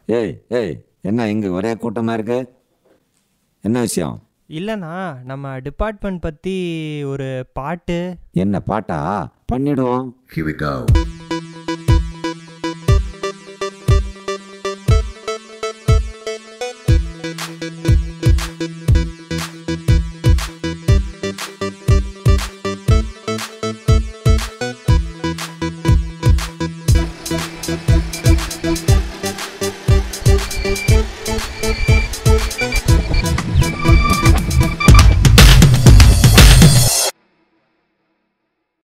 ஏய் ஏய், என்ன இங்கே ஒரே கூட்டமாக இருக்கு? என்ன விஷயம்? இல்லைண்ணா, நம்ம டிபார்ட்மெண்ட் பற்றி ஒரு பாட்டு. என்ன பாட்டா? பண்ணிடுவோம். Here we go.